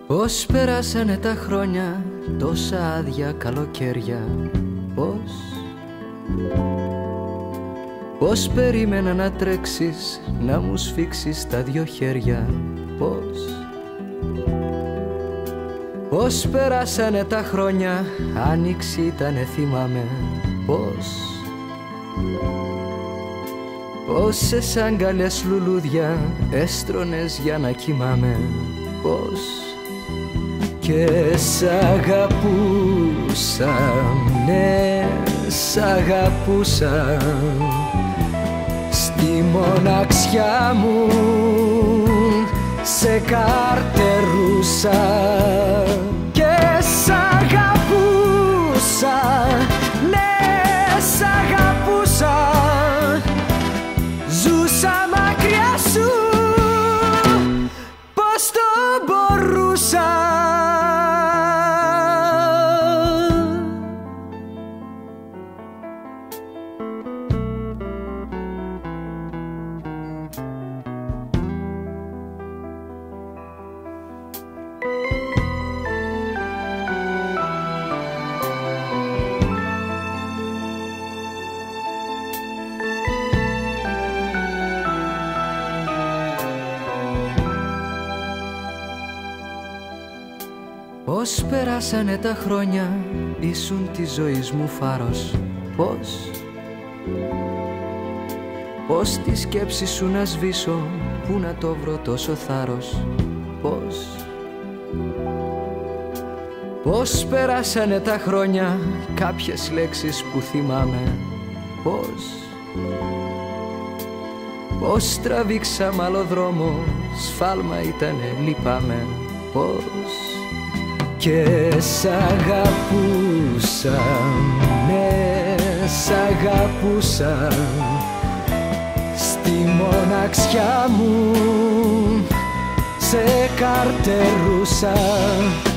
Πώς περάσανε τα χρόνια, τόσα άδεια καλοκαίρια. Πώς περίμενα να τρέξεις, να μου σφίξεις τα δυο χέρια. Πώς περάσανε τα χρόνια, άνοιξη ήτανε θυμάμαι. Πόσες αγκαλιές λουλούδια έστρωνες για να κοιμάμαι. Και σ' αγαπούσα, ναι, σ' αγαπούσα. Στη μοναξιά μου σε καρτερούσα. Και σ' αγαπούσα, ναι, σ' αγαπούσα. Ζούσα μακριά σου, πώς το μπορούσα. Πώς περάσανε τα χρόνια, ήσουν της ζωής μου φάρος. Πώς τη σκέψη σου να σβήσω, πού να το βρω τόσο θάρρος. Πώς περάσανε τα χρόνια, κάποιες λέξεις που θυμάμαι. Πώς τραβήξαμε άλλο δρόμο, σφάλμα ήτανε, λυπάμαι. Και σ' αγαπούσα, ναι, σ' αγαπούσα. Στη μοναξιά μου σε καρτερούσα.